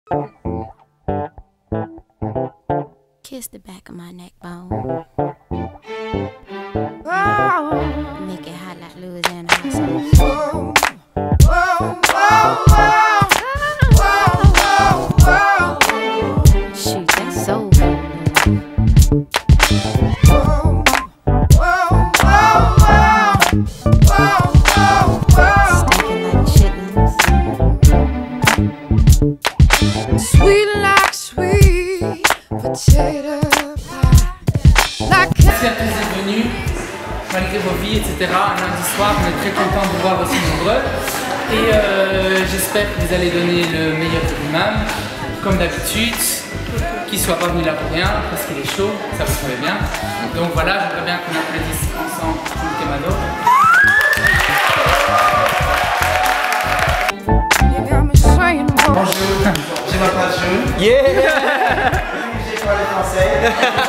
Kiss the back of my neck bone. Oh. Make it hot like Louisiana hot sauce. Shoot, that's so good. Stinking like chitlins. Sweet like sweet potato pie. Merci à tous d'être venus, malgré vos vies, etc. Un lundi soir, on est très contents de vous voir aussi nombreux. Et j'espère que vous allez donner le meilleur de vous-même, comme d'habitude. Qu'il soit pas venu là pour rien, parce qu'il est chaud, ça vous savez bien. Donc voilà, j'aimerais bien qu'on applaudisse ensemble Jules Temado. Bonjour, je m'appelle Jules. Yeah! J'ai parlé français.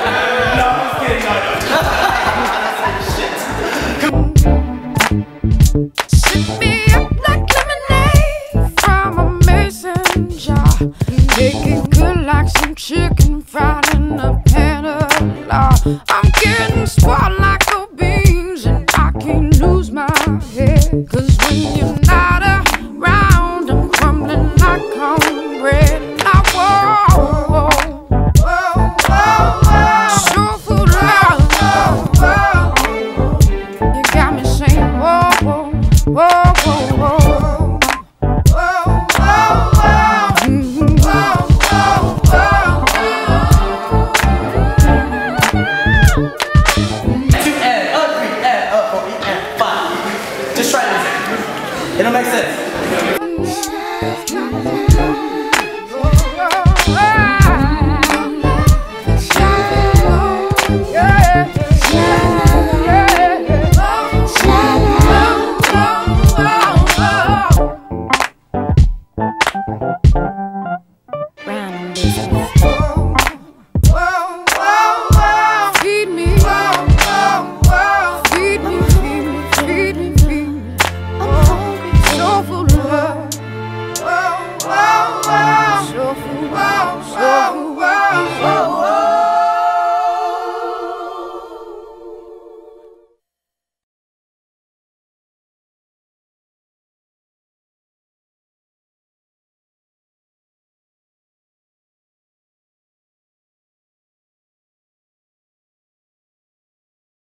Sip me up like lemonade from a mason jar. Make it good like some chicken fried in a pan.